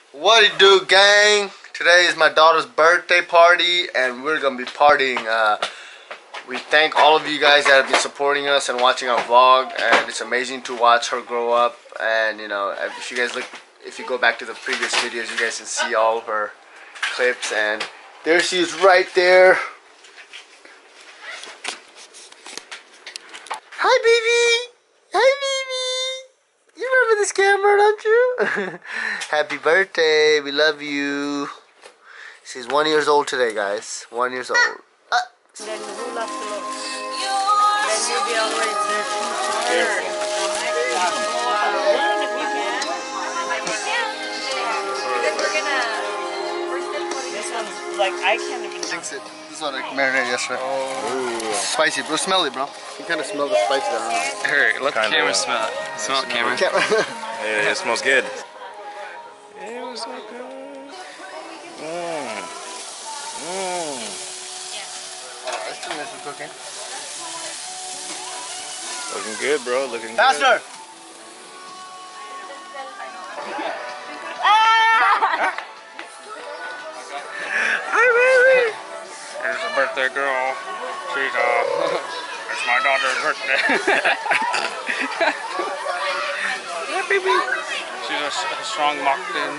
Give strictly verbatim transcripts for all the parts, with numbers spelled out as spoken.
What it do, gang? Today is my daughter's birthday party and we're gonna be partying. Uh, we thank all of you guys that have been supporting us and watching our vlog, and it's amazing to watch her grow up. And you know, if you guys look, if you go back to the previous videos, you guys can see all of her clips. And there she is right there. Hi, baby. Hi, baby. You remember this camera, don't you? Happy birthday. We love you. She's one years old today, guys. One years old. Uh. Then roll up close. Then you'll be all the way there. Careful. This one's like, I can't even. Jinx it. This one I marinated yesterday. Oh. Spicy, bro. Smell it, bro. You kind of smell the spice down there. Hey, let the camera smell it. Smell it, camera. Yeah, it smells good. It was so good. Mmm. Mmm. That's two minutes of cooking. Looking good, bro. Looking Faster! good. Hi, baby. There's a birthday girl. She's uh, it's my daughter's birthday. Yeah, baby. She's a, a strong Mockton.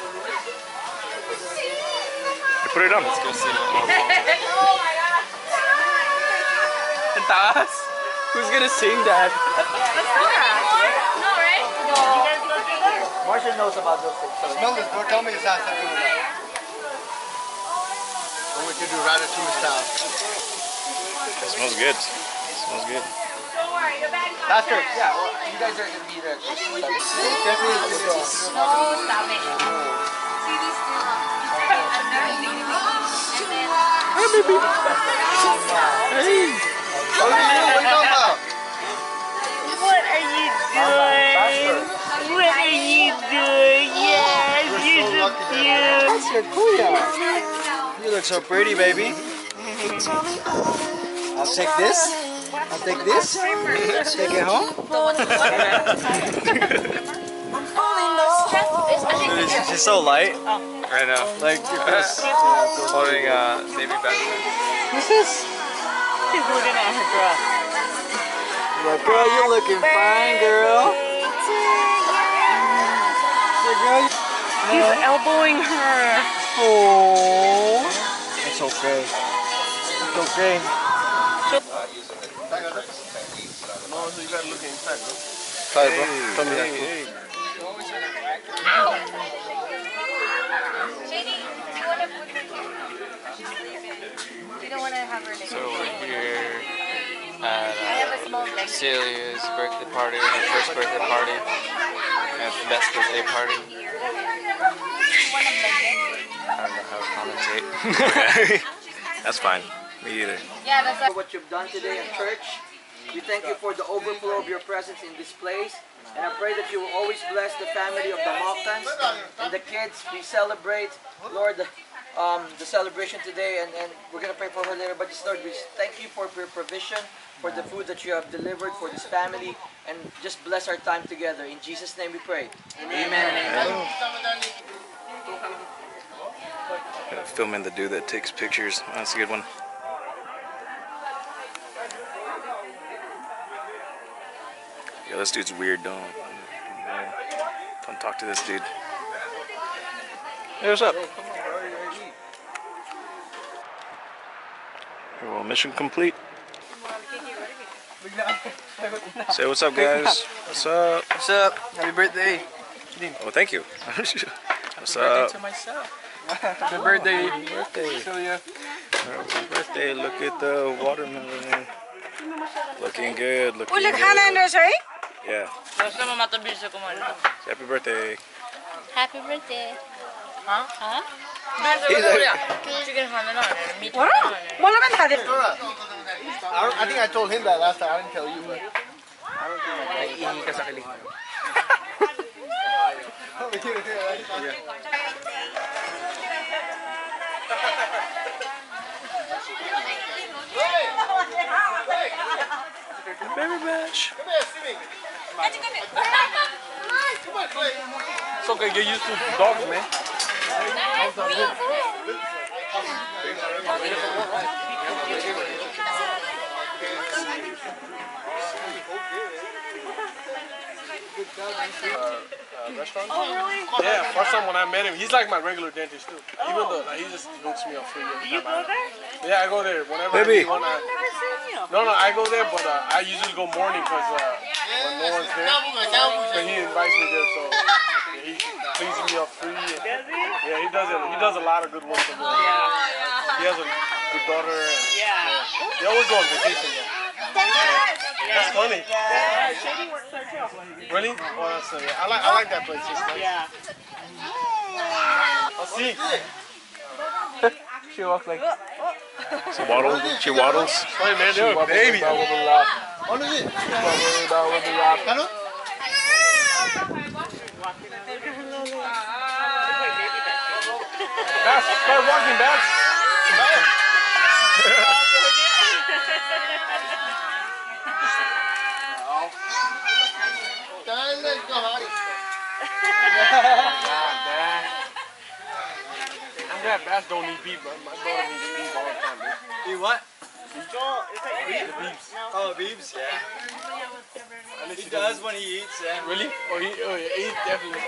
Hey, put it on. Let's go see it. Taas? Who's gonna sing that? No, right? No. Marcia knows about those things. So smell this, bro. Tell me it's not something like that. I want you to do ratatouille style. It smells good. It smells good. Don't worry, the bag comes Faster. first. Yeah, well, you guys are gonna be there. Definitely. No, stop it. See these two? I've never seen them. Hey, baby. Hey. What are you talking about? What are you doing? What are you doing? Yes, you're so cute. That's your kuya. You look so pretty, baby. I'll take this. I'll take this. Take it home. She's, she's so light right now. Like, just holding uh, baby back. Who's this? She's looking at her dress. Like, girl, you're looking fine, girl. Hey, girl. He's elbowing her. Oh. It's okay. It's okay. No, so you gotta look inside, bro. Sorry, bro. Tell me that. Hey, Ow! Shady, do you want to put her here? You don't want to have her like So we're here at I have a small blanket. Celia's birthday party, her first birthday party, and the best birthday party. You want a blanket? I don't know how to commentate. that's fine. Me either. Yeah, that's For what you've done today in church. We thank you for the overflow of your presence in this place. And I pray that you will always bless the family of the Maltans and the kids. We celebrate, Lord, um, the celebration today, and, and we're going to pray for her later. But just, Lord, we thank you for your provision, for the food that you have delivered for this family, and just bless our time together. In Jesus' name we pray. Amen. Amen. Filming the dude that takes pictures. That's a good one. Yo, this dude's weird. Don't don't talk to this dude. Hey, what's up? Well, mission complete. Say what's up, guys. What's up? What's up? Happy birthday. Oh, thank you. What's up? To myself. Happy birthday. Happy birthday. Celia. Happy birthday. Look at the watermelon. Looking good. Looking Ulit good. ka na anniversary? Yeah. Basta mamatabil sa kumano. Happy birthday. Happy birthday. Huh? Huh? Chicken hana na. Meat hana na. Wala ka nakadip. I, don't, I think I told him that last time. I didn't tell you. But I don't think I ihi ka sa kilig. Baby Bash. Come on. It's okay, get used to dogs, man. Restaurant? Oh, really? Yeah, first time when I met him, he's like my regular dentist too. Even though like, he just books me up free. Do you go there? Yeah, I go there whenever. Baby. I, when I, I've never seen you. no, no, I go there, but uh, I usually go morning because uh, when no one's there, so he invites me there. So yeah, he cleans me up free. And, Does he? yeah, he does it. He does a lot of good work for me. He has a good daughter. And, Yeah. they always go on vacation though. That's funny. Yeah, Shady works there too. Really? Oh, that's uh, yeah. I like I like that place. It's nice. Yeah. I'll see. She walks like. She waddles. She waddles. Hey man, they're a baby. Bass, start walking, Bass. I'm glad Bass don't eat beef, but my daughter needs beef all the time, dude. Eat what? The beefs. Oh, Beebs, yeah. At least He he does doesn't. when he eats, yeah. Really? Oh, he, oh, yeah, he definitely.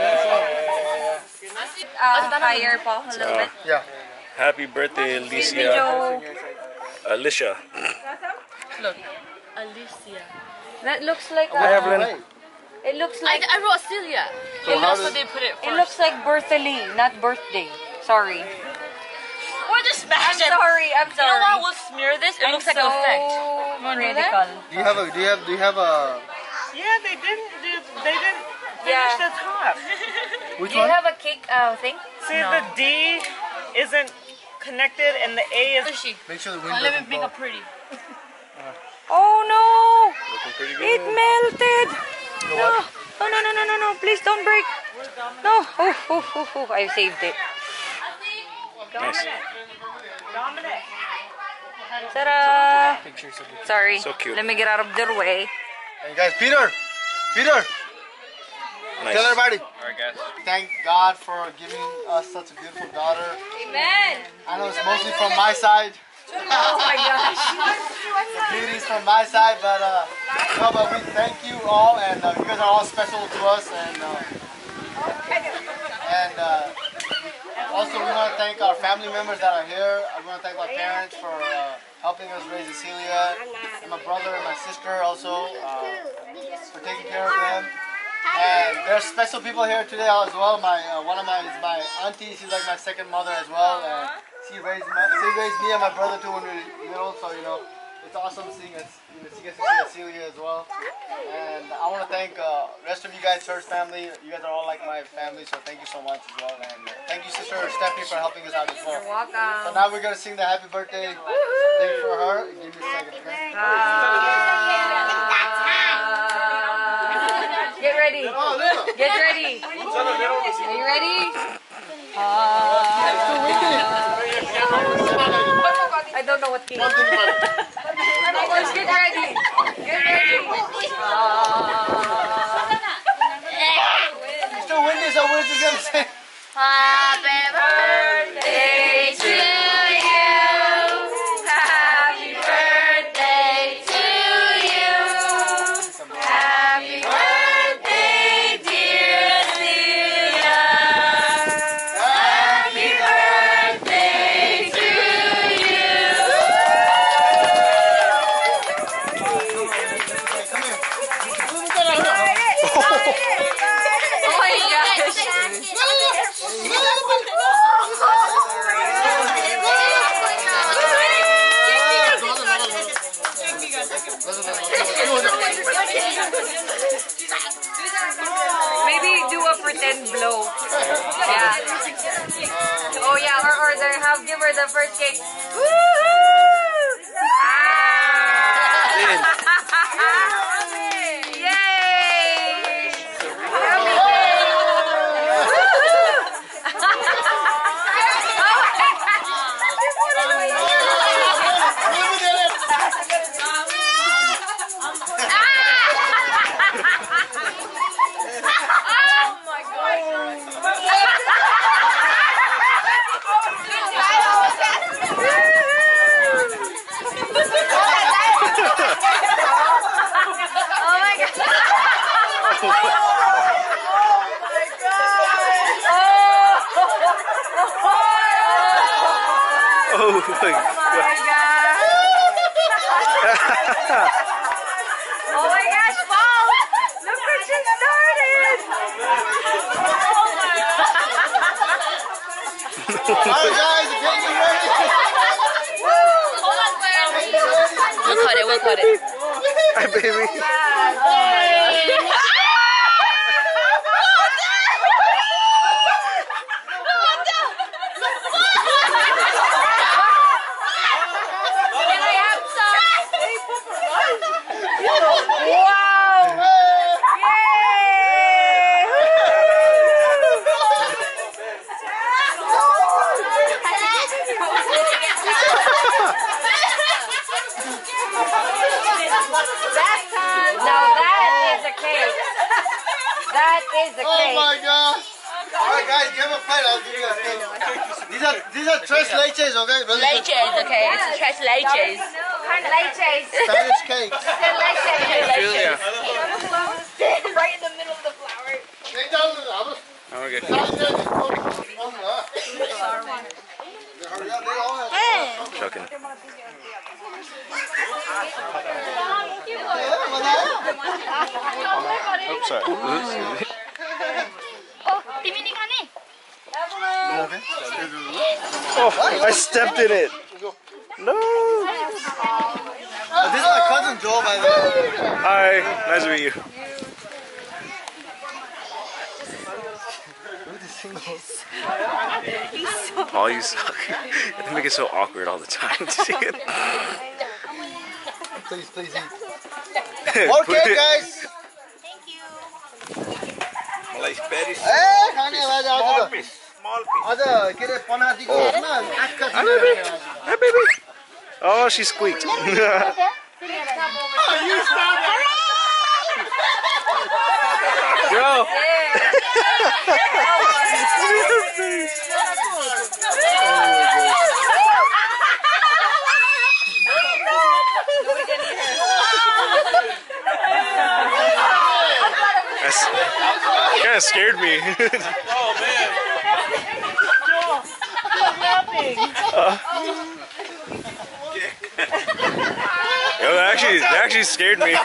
Uh, higher po, a little bit. Yeah. Happy birthday, Alicia. Medyo, Alicia. look, Alicia. that looks like Hi, a, Evelyn. it looks I, like, I wrote Celia. So and how that's does- what they put it it first. looks like birthday, not birthday. Sorry. We're just smash it. Sorry, I'm You know sorry. what? We'll smear this. It I'm looks like so an effect. critical. Do you have a? Do you have? Do you have a? Yeah, they didn't do. They didn't finish Yeah. the top. Which Do you one? have a cake uh, thing? See, No. the D isn't connected, and the A is. Make sure the wind Let me doesn't make blow. a pretty. Oh no! Looking pretty It good. melted! No! Oh no no no no no! Please don't break! No! Oh oh oh oh! I saved it. Nice. Dominic. Ta-da! Sorry. So cute. Let me get out of their way. And guys, Peter, Peter, Nice. tell everybody. Alright, guys. Thank God for giving us such a beautiful daughter. Amen! I know it's mostly from my side. Oh my gosh! The beauty's from my side, but uh, no, but we thank you all, and uh, you guys are all special to us, and uh, and uh, also we want to thank our family members that are here. I want to thank my parents for uh, helping us raise Cecilia, and my brother and my sister also uh, for taking care of them. And there's special people here today as well. My uh, one of my is my auntie. She's like my second mother as well. And she raised my, she raised me and my brother too when we were little. So you know, it's awesome seeing us. You know, she gets to see Celia as well. And I want to thank uh, the rest of you guys, church family. You guys are all like my family. So thank you so much as well. And uh, thank you, Sister Stephanie, for helping us out as well. You're welcome. So now we're gonna sing the happy birthday thing for her. Give me a second. Okay? Get ready. Get ready. Are you ready? I don't know what key. Guys, get ready. Get ready. It's still windy, so we're just gonna sing. Happy birthday to you. Happy birthday to you. Happy birthday, dear Celia. Happy birthday to you. Oh my gosh. Maybe do a pretend blow. Yeah. Oh yeah, or order. Have give her the first cake. Woohoo! Ah! Yay! Ah! Oh my Oh my god! Oh my gosh, Paul! Look what you started! Alright guys, the cake is ready. We'll cut it, we'll cut it. Hi, baby. Can I have some? Wow! Now that is a cake. That is a Oh cake. my gosh. Alright guys, give him a plate. I'll give you a cake. These are these are tres leches, okay? Really good. Leches, okay. It's a tres leches. Leches. Spanish cakes. Julia. Right in the middle of the flower. Take down the others. Okay. Hurry up, they all have. Chucking. Oops, sorry. Oh, I stepped in it. No. Oh, this is my cousin Joe, by the way. Hi, nice to meet you. Oh, you suck. They make it so awkward all the time. Please, please eat. More cake, guys. Eh, honey, small piece. Small piece. Kire panati ko na. Hi, baby. Hi, baby. Oh, she squeaked. Joe. That kind of scared me. Oh man. uh, Yo, that actually, that actually scared me.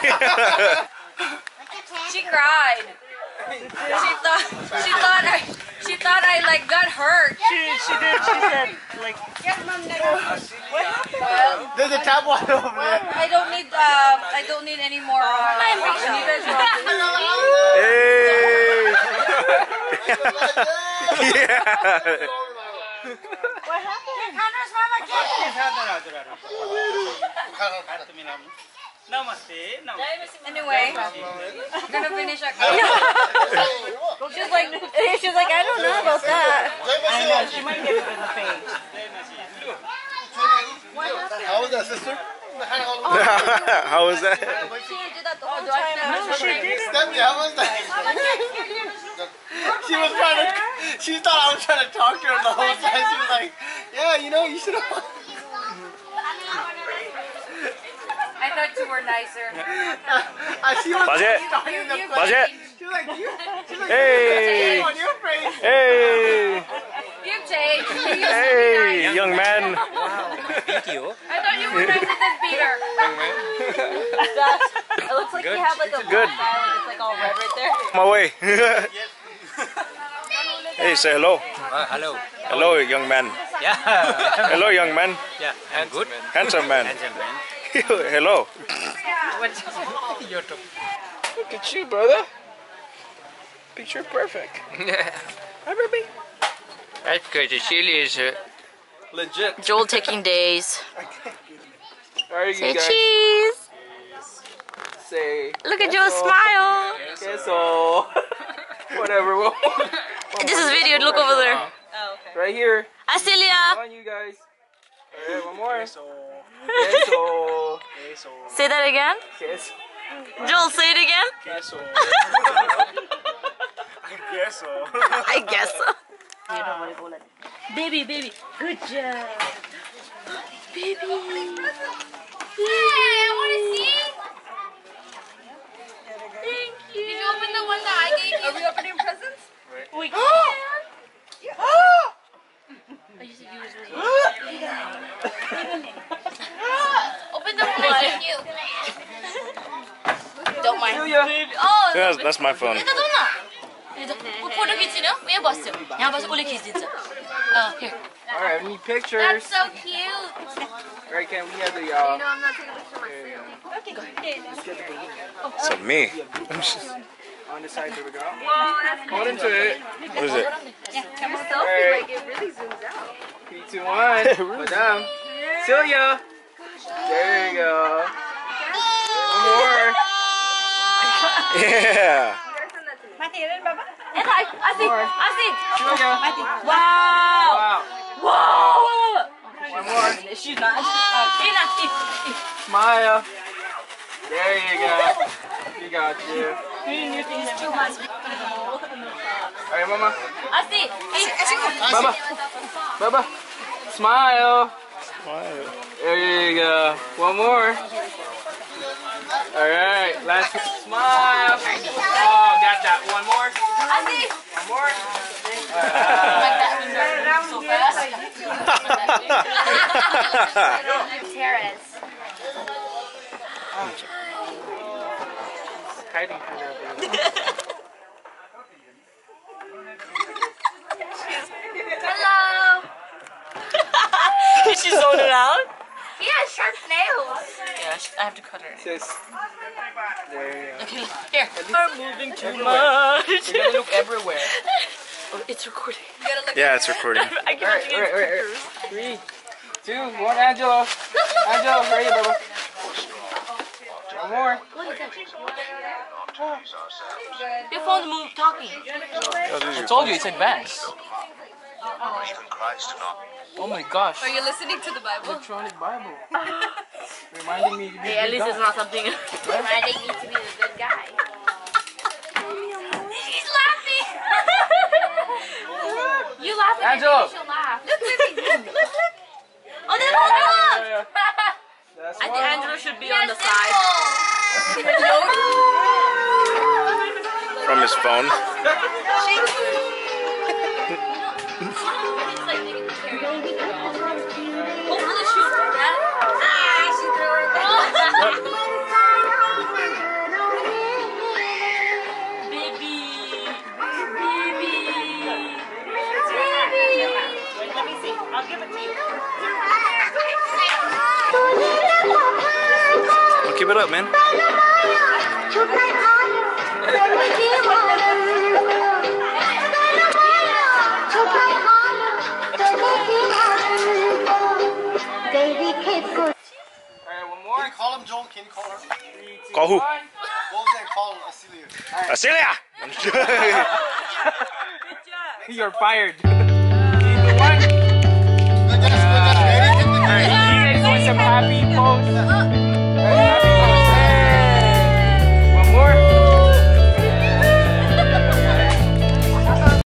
She cried. She thought she thought I she thought I like got hurt. She, she did. She said, like, Well, There's a tap water over there. I don't need um I don't need any more uh, information. You guys are Hey. Yeah. what happened? Anyway, we're gonna finish our cake. She's like She's like, I don't know about that. I know, She might get it in the face. How was that, sister? How was that? she did that the whole time. No, she didn't. Stephanie, how was that? She was trying to, she thought I was trying to talk to her the whole time. She was like, yeah, you know, you should have. I thought you were nicer. She was Budget. talking to the Budget. She was like, you, she was like, Hey. on your face. Hey. You've changed. You used to be Hey, nice. young man. I thought you were nicer than Peter. It looks like you have like a Good. black eye, like it's like all red right there. My way. Hey, say hello. Uh, hello. Hello, young man. Yeah. Hello, young man. Yeah. I'm good. Handsome man. Handsome man. Hello. YouTube. Look at you, brother. Picture perfect. Hi, baby. That's good. The chili is uh, Legit. Joel taking days. Are Say cheese. Say Look at Joel's smile. queso. Whatever. This is video. Look over there. Right here. Asilia. On you guys. Alright, one more. Queso. Say that again. Queso. Joel, say it again. Queso. I guess so. I guess so. Baby, baby. Good job. Baby. Hey, I want to see. Thank you. Did you open the one that I gave you? Are we opening presents? We can. I used to use this one. That's, that's my phone. Это дома. Photo kids, we have us. Now, but only kids. Uh, here. All right, we need pictures. That's so cute. All right, can we have the uh? No, I'm not taking a picture myself. Okay, go ahead. Let's get the balloon So me. on the side. There we go. Whoa, that's Hold into it. What is it? All right. it really zooms out. Three, two, one. Madam. Celia. There you go. One more. Yeah. And I, I see, I see. Celia. Wow. Wow. Whoa. One more. She's not. Ina, eat, eat. Smile. There you go. You got you. It's too much. All right, Mama. I see. Eat. Baba. Baba. Smile. Smile. There you go. One more. All right. Last smile. Oh, got that. One more. I see. One more. Like that. So fast. Terrace. Hiding from that. Hello. She's zoning out. He has sharp nails. Yeah, she, I have to cut her. Sis. There you go. Okay, here. We're moving too Everywhere. much. You're gonna look everywhere. Oh, it's recording. Yeah, it's recording. I can't Alright, see alright, alright, pictures. alright. Three, two, one. Angelo. Angelo, hurry, Baba. One more. Your phone's move talking. I told you, it's advanced. Oh my gosh. Are you listening to the Bible? Electronic Bible. Reminding me to be Hey, at a least good it's guy. not something. Reminding me to be the good guy. He's laughing. You laughing at me, Angelo. you should laugh. Look, look, look, look, look. Oh, then Yeah, hold yeah, up. yeah. That's I think one. Angelo should be on the side. From his phone. Hopefully shoot that. Ah, she threw it Baby. Wait, let me see. I'll give it to you. Well, keep it up, man. Alright, one more. Can you call him Joel? Can you call her? Three, two, Call who? one. What was that? Call Acelia. Celia! You're fired. Three, two, one.